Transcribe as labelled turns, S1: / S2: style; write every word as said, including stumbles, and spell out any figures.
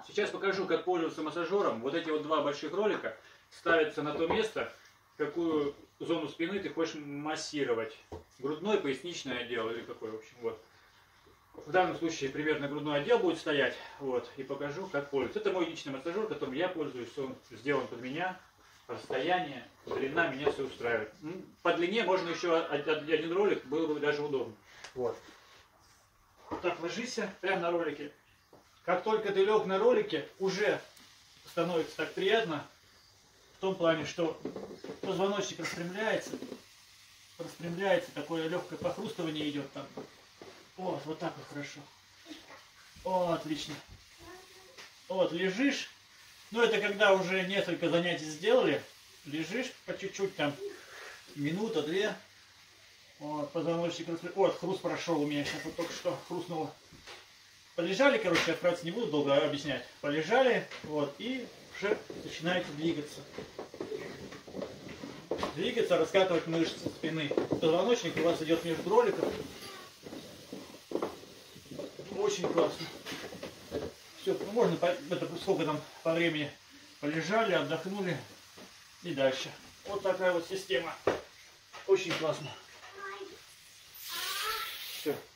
S1: Сейчас покажу, как пользоваться массажером. Вот эти вот два больших ролика ставятся на то место, какую зону спины ты хочешь массировать. Грудной, поясничный отдел или какой, в общем, вот. В данном случае примерно грудной отдел будет стоять, вот, и покажу, как пользоваться. Это мой личный массажер, которым я пользуюсь, он сделан под меня, расстояние, длина меня все устраивает. По длине можно еще один ролик, было бы даже удобно. Вот. Так, ложись прямо на ролике. Как только ты лег на ролике, уже становится так приятно, в том плане, что позвоночник распрямляется, распрямляется, такое легкое похрустывание идет там. Вот, вот так вот хорошо. О, отлично. Вот, лежишь. Ну, это когда уже несколько занятий сделали. Лежишь по чуть-чуть там, минута, две. Вот, позвоночник распрямляется. Вот, хруст прошел у меня сейчас, вот только что хрустнуло. Полежали, короче, я вкратце не буду долго объяснять. Полежали, вот, и уже начинаете двигаться. Двигаться, раскатывать мышцы спины. Позвоночник у вас идет между роликов. Очень классно. Все, ну можно, это сколько там по времени полежали, отдохнули и дальше. Вот такая вот система. Очень классно. Все.